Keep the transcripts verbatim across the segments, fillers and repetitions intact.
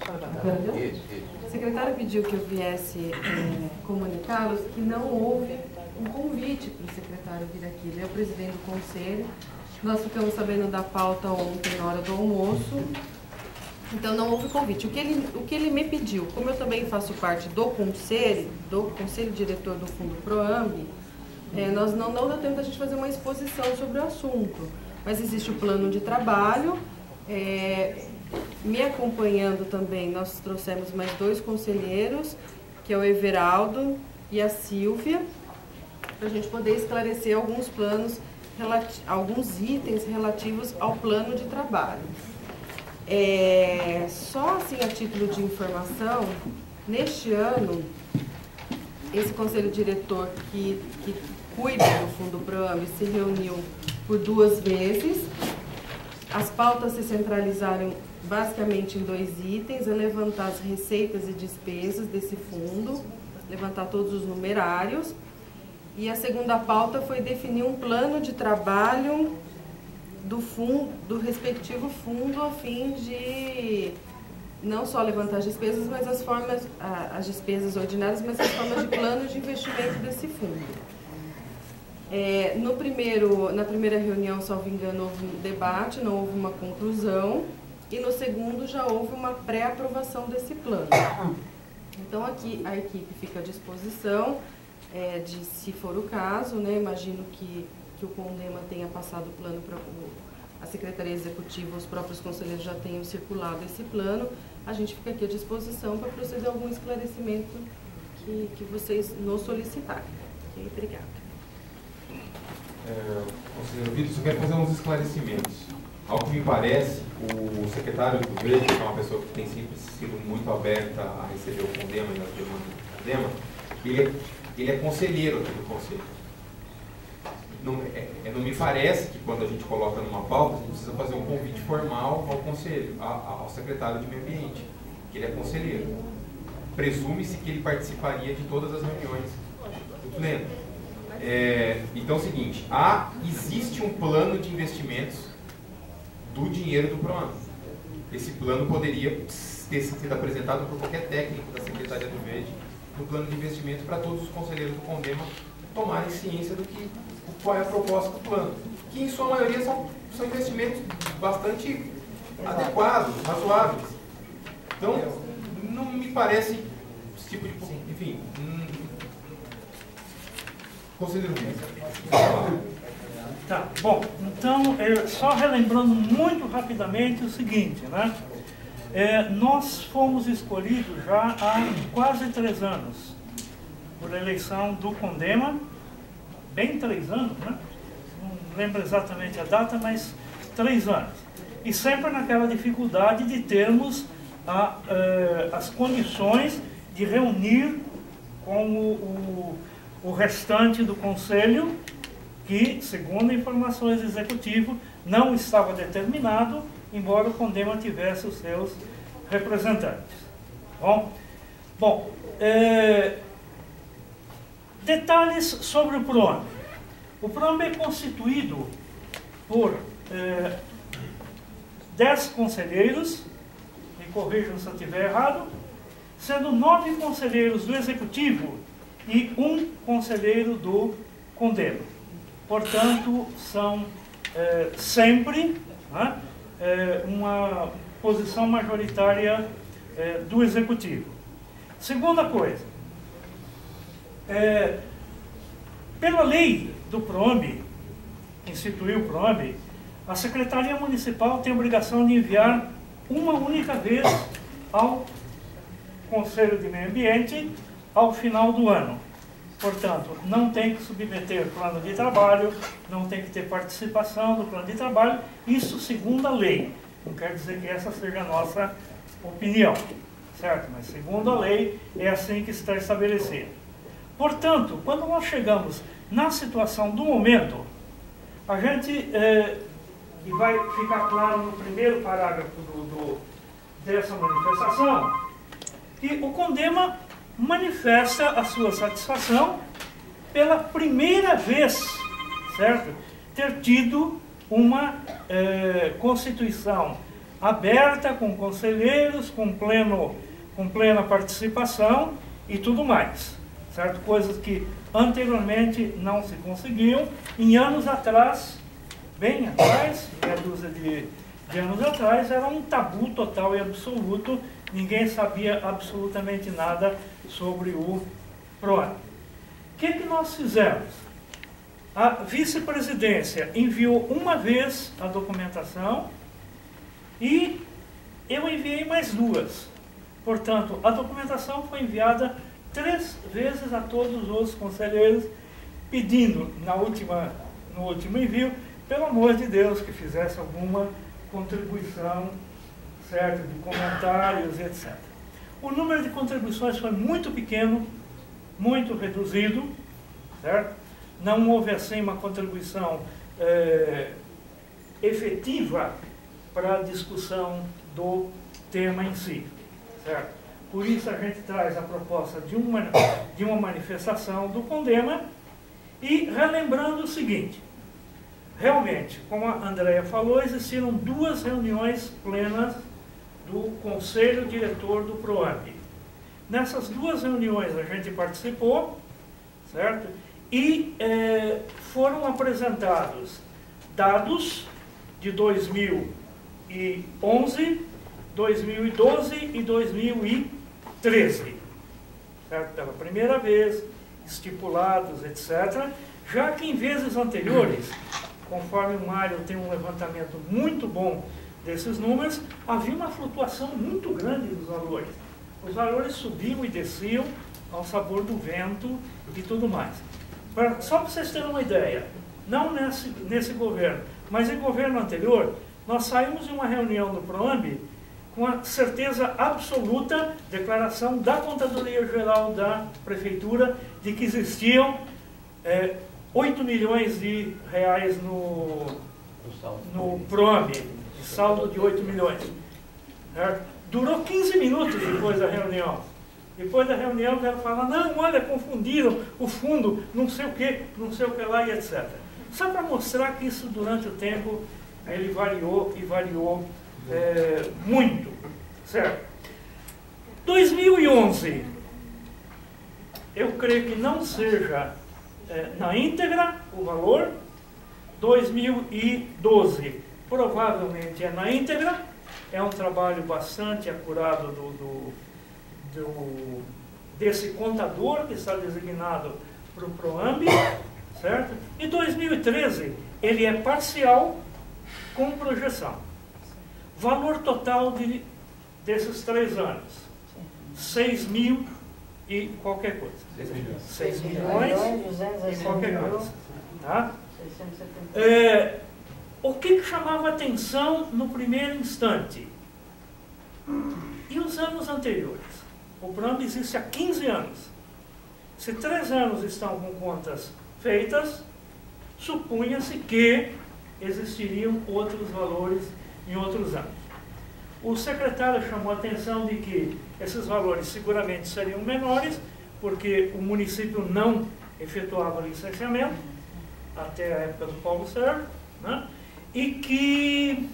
O secretário pediu que eu viesse é, comunicá-los que não houve um convite para o secretário vir aqui. Ele é o presidente do conselho. Nós ficamos sabendo da pauta ontem, na hora do almoço. Então, não houve convite. O que ele, o que ele me pediu, como eu também faço parte do conselho, do conselho diretor do Fundo PROAMB, é, nós não, não deu tempo da gente fazer uma exposição sobre o assunto. Mas existe o plano de trabalho. É, me acompanhando também, nós trouxemos mais dois conselheiros, que é o Everaldo e a Silvia, para a gente poder esclarecer alguns planos, alguns itens relativos ao plano de trabalho. É, só assim a título de informação, neste ano, esse conselho diretor que, que cuida do Fundo PROAMB se reuniu por duas vezes. As pautas se centralizaram basicamente em dois itens: é levantar as receitas e despesas desse fundo, levantar todos os numerários. E a segunda pauta foi definir um plano de trabalho do fundo, do respectivo fundo, a fim de não só levantar as despesas, mas as formas, as despesas ordinárias, mas as formas de plano de investimento desse fundo. É, no primeiro, na primeira reunião, salvo engano, houve um debate, não houve uma conclusão, e no segundo já houve uma pré-aprovação desse plano. Então aqui a equipe fica à disposição, é, de, se for o caso, né, imagino que, que o CONDEMA tenha passado o plano para a Secretaria Executiva, os próprios conselheiros já tenham circulado esse plano, a gente fica aqui à disposição para proceder a algum esclarecimento que, que vocês nos solicitarem. Okay? Obrigada. É, conselheiro Vitor, eu quero fazer uns esclarecimentos. Ao que me parece, o secretário do Verde, que é uma pessoa que tem sempre sido muito aberta a receber o CONDEMA e as demandas do CONDEMA, ele é, ele é conselheiro aqui do conselho. Não, é, não me parece que quando a gente coloca numa pauta, a gente precisa fazer um convite formal ao conselho, a, ao secretário de Meio Ambiente, que ele é conselheiro. Presume-se que ele participaria de todas as reuniões do pleno. É, então é o seguinte, há, existe um plano de investimentos do dinheiro do PROAMB. Esse plano poderia ter sido apresentado por qualquer técnico da Secretaria do Verde, no plano de investimento, para todos os conselheiros do CONDEMA tomarem ciência do que, qual é a proposta do plano, que em sua maioria são, são investimentos bastante Exato. adequados, razoáveis. Então, não me parece esse tipo de... Enfim... Hum, conselheiro Vitor. Tá, bom, então, é, só relembrando muito rapidamente o seguinte, né? É, nós fomos escolhidos já há quase três anos por eleição do CONDEMA, bem três anos, né? Não lembro exatamente a data, mas três anos. E sempre naquela dificuldade de termos a, é, as condições de reunir com o, o, o restante do Conselho, que, segundo informações do Executivo, não estava determinado, embora o CONDEMA tivesse os seus representantes. Bom, bom é, detalhes sobre o PROAMB. O PROAMB é constituído por é, dez conselheiros, me corrijam se eu estiver errado, sendo nove conselheiros do Executivo e um conselheiro do CONDEMA. Portanto, são é, sempre, né, é, uma posição majoritária é, do Executivo. Segunda coisa, é, pela lei do PROAMB, que instituiu o PROAMB, a Secretaria Municipal tem a obrigação de enviar uma única vez ao Conselho de Meio Ambiente ao final do ano. Portanto, não tem que submeter plano de trabalho, não tem que ter participação do plano de trabalho, isso segundo a lei. Não quer dizer que essa seja a nossa opinião, certo? Mas segundo a lei, é assim que está estabelecido. Portanto, quando nós chegamos na situação do momento, a gente, é, e vai ficar claro no primeiro parágrafo do, do, dessa manifestação, que o CONDEMA manifesta a sua satisfação pela primeira vez, certo? Ter tido uma eh, constituição aberta, com conselheiros, com, pleno, com plena participação e tudo mais, certo? Coisas que anteriormente não se conseguiam, em anos atrás, bem atrás, meia dúzia de, de anos atrás, era um tabu total e absoluto, ninguém sabia absolutamente nada sobre o PROAMI. O que, que nós fizemos? A vice-presidência enviou uma vez a documentação e eu enviei mais duas. Portanto, a documentação foi enviada três vezes a todos os conselheiros, pedindo, na última, no último envio, pelo amor de Deus, que fizesse alguma contribuição, certo, de comentários, etcétera. O número de contribuições foi muito pequeno, muito reduzido, certo? Não houve assim uma contribuição é, efetiva para a discussão do tema em si, certo? Por isso a gente traz a proposta de uma, de uma manifestação do CONDEMA e relembrando o seguinte, realmente, como a Andréia falou, existiram duas reuniões plenas do Conselho Diretor do PROAMI. Nessas duas reuniões a gente participou, certo? E eh, foram apresentados dados de dois mil e onze, dois mil e doze e dois mil e treze, certo? Pela primeira vez, estipulados, etcétera. Já que em vezes anteriores, conforme o Mário tem um levantamento muito bom desses números, havia uma flutuação muito grande dos valores. Os valores subiam e desciam ao sabor do vento e tudo mais. Pra, só para vocês terem uma ideia, não nesse, nesse governo, mas em governo anterior, nós saímos de uma reunião do PROAMI com a certeza absoluta, declaração da Contadoria Geral da Prefeitura, de que existiam é, oito milhões de reais no, no PROAMI, de saldo de oito milhões. Certo? Durou quinze minutos depois da reunião. Depois da reunião, ela fala, não, olha, confundiram o fundo, não sei o que, não sei o que lá, e etcétera. Só para mostrar que isso, durante o tempo, ele variou e variou é, muito, certo? dois mil e onze, eu creio que não seja é, na íntegra o valor. dois mil e doze, provavelmente é na íntegra, é um trabalho bastante acurado do, do, do, desse contador que está designado para o PROAMI, certo? E dois mil e treze, ele é parcial com projeção. Valor total de, desses três anos, seis mil e qualquer coisa. seis milhões e qualquer coisa. Tá? É, o que, que chamava atenção no primeiro instante? E os anos anteriores? O PROAMI existe há quinze anos. Se três anos estão com contas feitas, supunha-se que existiriam outros valores em outros anos. O secretário chamou a atenção de que esses valores seguramente seriam menores, porque o município não efetuava licenciamento, até a época do Paulo Sérgio, né? E que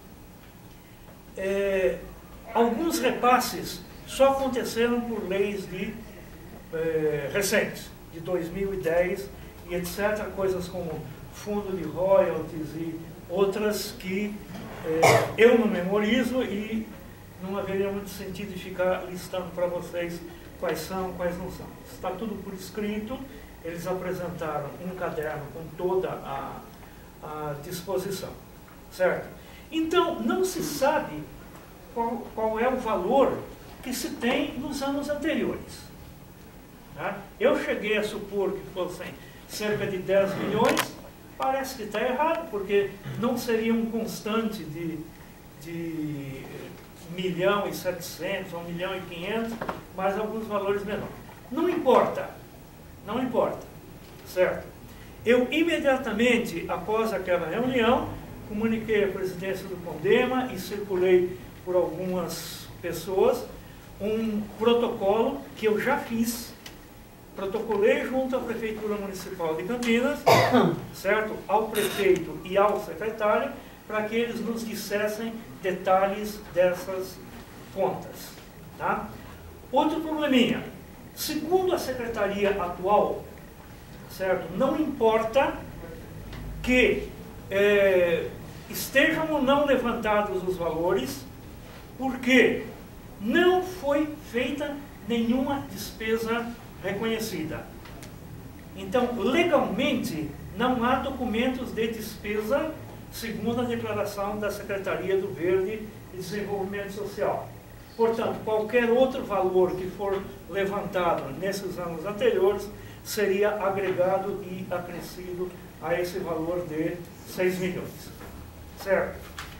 é, alguns repasses só aconteceram por leis de, é, recentes, de dois mil e dez e etcétera, coisas como fundo de royalties e outras que é, eu não memorizo e não haveria muito sentido de ficar listando para vocês quais são, quais não são. Está tudo por escrito, eles apresentaram um caderno com toda a, a disposição, certo? Então, não se sabe qual, qual é o valor que se tem nos anos anteriores. Tá? Eu cheguei a supor que fossem cerca de dez milhões, parece que está errado, porque não seria um constante de, de um milhão e setecentos, um milhão e quinhentos, mas alguns valores menores. Não importa, não importa, certo? Eu imediatamente, após aquela reunião, comuniquei à presidência do CONDEMA e circulei por algumas pessoas um protocolo que eu já fiz, protocolei junto à Prefeitura Municipal de Campinas, certo? Ao prefeito e ao secretário, para que eles nos dissessem detalhes dessas contas. Tá? Outro probleminha. Segundo a secretaria atual, certo? Não importa que é, estejam ou não levantados os valores, porque não foi feita nenhuma despesa reconhecida. Então, legalmente, não há documentos de despesa, segundo a declaração da Secretaria do Verde e Desenvolvimento Social. Portanto, qualquer outro valor que for levantado nesses anos anteriores seria agregado e acrescido a esse valor de seis milhões. Certo?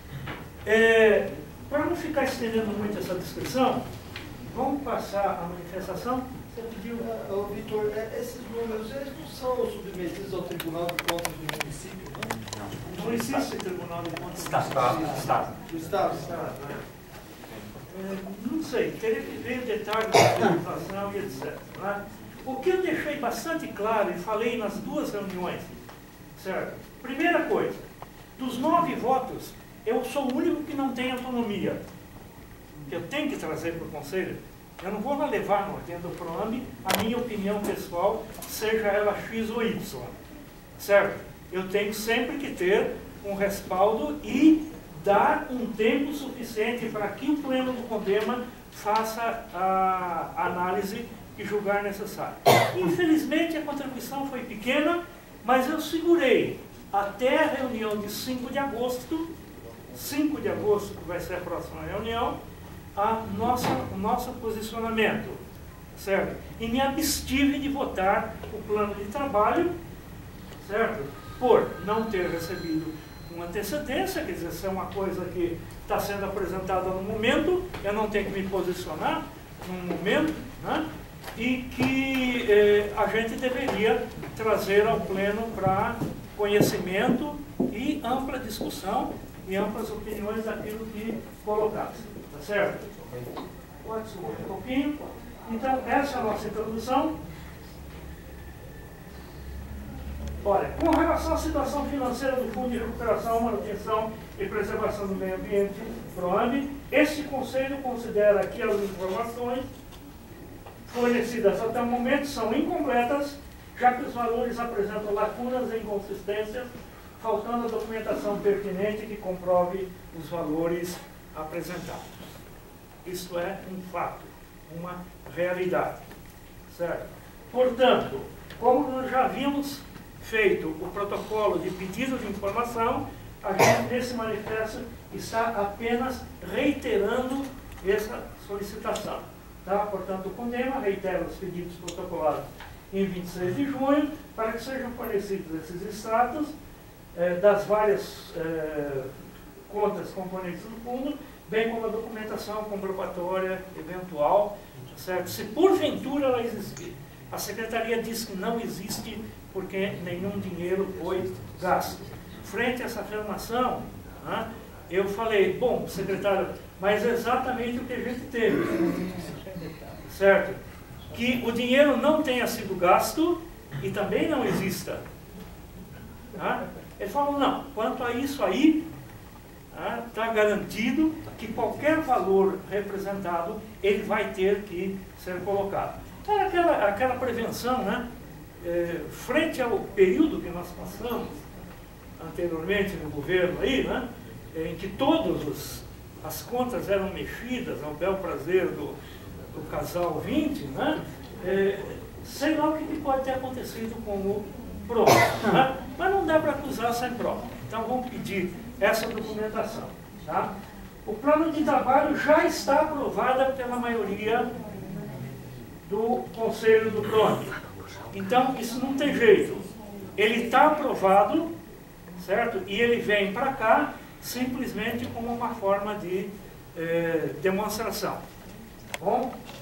É, para não ficar estendendo muito essa descrição, vamos passar a manifestação. Você pediu, uh, Vitor, uh, esses números, eles não são submetidos ao Tribunal de Contas do município, não? Não existe Tribunal de Contas do Estado. Estado. Estado. Do Estado? Estado, né? É, não sei, teria que ver detalhes da legislação e etcétera. Né? O que eu deixei bastante claro e falei nas duas reuniões, certo? Primeira coisa, dos nove votos, eu sou o único que não tem autonomia. Eu tenho que trazer para o Conselho. Eu não vou levar no dentro do PROAMB a minha opinião pessoal, seja ela X ou Y. Certo? Eu tenho sempre que ter um respaldo e dar um tempo suficiente para que o Pleno do CONDEMA faça a análise que julgar necessário. Infelizmente, a contribuição foi pequena, mas eu segurei até a reunião de cinco de agosto, cinco de agosto, que vai ser a próxima reunião, a nossa, o nosso posicionamento, certo? E me abstive de votar o plano de trabalho, certo? Por não ter recebido com antecedência, quer dizer, se é uma coisa que está sendo apresentada no momento, eu não tenho que me posicionar no momento, né? E que eh, a gente deveria trazer ao Pleno para conhecimento e ampla discussão e amplas opiniões daquilo que colocasse. Tá certo? Pode subir um pouquinho. Então, essa é a nossa introdução. Olha, com relação à situação financeira do Fundo de Recuperação, Manutenção e Preservação do Meio Ambiente, PROAMB, este Conselho considera que as informações fornecidas até o momento são incompletas, já que os valores apresentam lacunas e inconsistências, faltando a documentação pertinente que comprove os valores apresentados. Isso é um fato, uma realidade. Certo? Portanto, como nós já havíamos feito o protocolo de pedido de informação, a gente nesse manifesto está apenas reiterando essa solicitação. Tá? Portanto, o CONDEMA reitera os pedidos protocolados em vinte e seis de junho para que sejam fornecidos esses extratos eh, das várias eh, contas componentes do fundo, bem como a documentação comprobatória eventual, certo? Se porventura ela existir. A Secretaria diz que não existe porque nenhum dinheiro foi gasto. Frente a essa afirmação, né, eu falei, bom, secretário, mas é exatamente o que a gente teve. Certo? Que o dinheiro não tenha sido gasto e também não exista. Né? Ele falou, não, quanto a isso aí, está né, garantido que qualquer valor representado, ele vai ter que ser colocado. Era aquela, aquela prevenção, né? É, frente ao período que nós passamos anteriormente no governo aí, né? Em que todas as contas eram mexidas ao bel prazer do, do casal vinte, né? É, sei lá o que pode ter acontecido com o PROAMB, né? Mas não dá para acusar sem prova. Então vamos pedir essa documentação. Tá? O plano de trabalho já está aprovado pela maioria do Conselho do PROAMB. Então, isso não tem jeito. Ele está aprovado, certo? E ele vem para cá simplesmente como uma forma de eh, demonstração. Tá bom?